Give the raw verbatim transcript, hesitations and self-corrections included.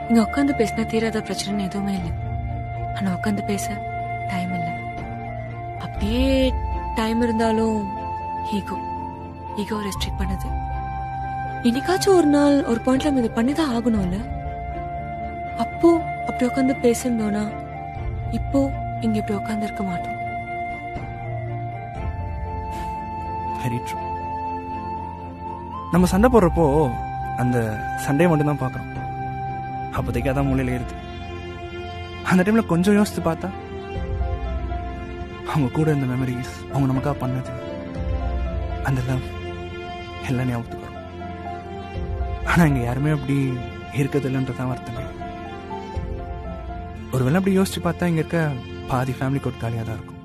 இங்க உட்காந்து பேசினா தீராத பிரச்சனை எதுவுமே இல்லை. ஆனா உட்காந்து பேச டைம் இல்லை. அப்படியே டைம் இருந்தாலும் ஈகோ ஈகோ ரெஸ்ட்ரிக்ட் பண்ணுது. என்னைக்காச்சும் ஒரு நாள் ஒரு பாயிண்ட்ல நம்ம இதை பண்ணிதான் ஆகணும்ல. அப்போ அப்படி உட்காந்து பேசிருந்தோம்னா இப்போ இங்க இப்படி உட்காந்து இருக்க மாட்டோம். Very true. நம்ம சண்டை போடுறப்போ அந்த சண்டையை மட்டும்தான் பார்க்குறோம். அப்போதைக்கு அதான் மூலையில் ஏறுது. அந்த டைமில் கொஞ்சம் யோசித்து பார்த்தா அவங்க கூட இந்த மெமரிஸ், அவங்க நமக்காக பண்ணது, அந்த லவ் எல்லாம் ஞாபகத்துக்கு வரும். ஆனால் இங்கே யாருமே அப்படி இருக்கிறது இல்லைன்றதான் வருத்தமே. ஒரு வேளை அப்படி யோசிச்சு பார்த்தா இங்கே இருக்க பாதி ஃபேமிலி கோட் காலியாக தான் இருக்கும்.